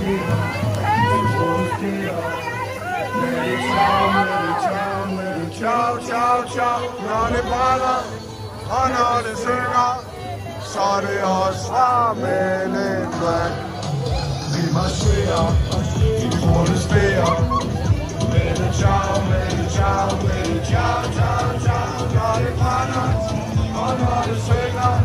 Ciao, ciao, ciao, når det brænder, og når det synger, så er det os fra Mellemland. Vi marcherer, vi protesterer, med det ciao, ciao, ciao, ciao, ciao, når det brænder, og når det synger,